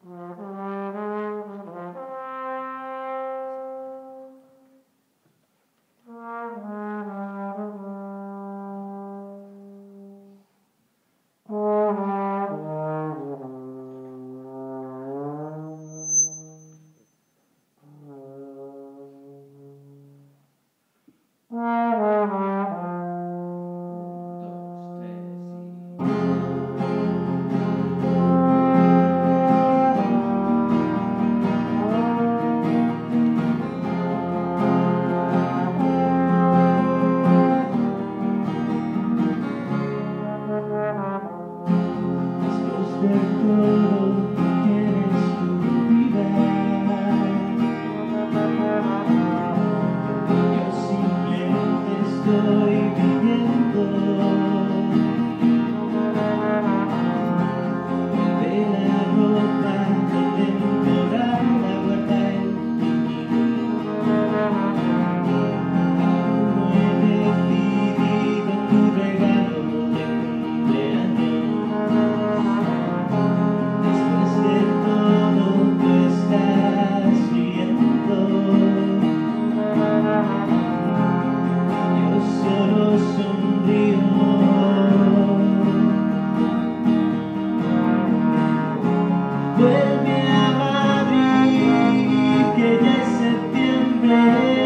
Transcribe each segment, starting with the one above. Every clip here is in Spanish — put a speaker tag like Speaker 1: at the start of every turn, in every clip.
Speaker 1: Vuelve a Madrid, que ya es septiembre.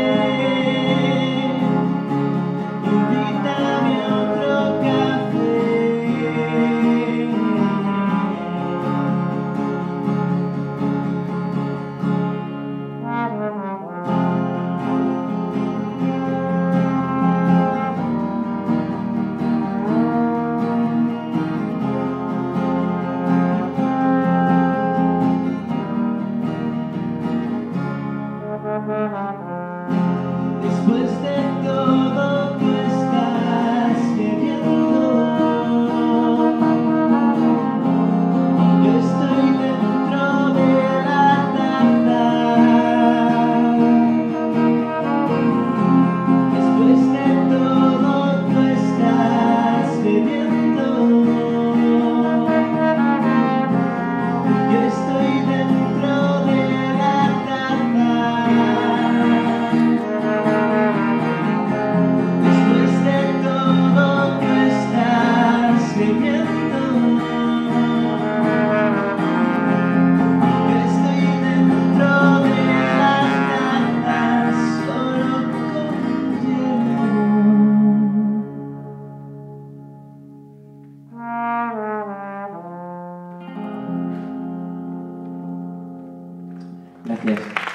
Speaker 1: Invítame a otro café. Después de todo tú estás bebiendo, yo estoy dentro de la taza. Después de todo tú estás bebiendo, yo estoy dentro de la taza.
Speaker 2: Gracias.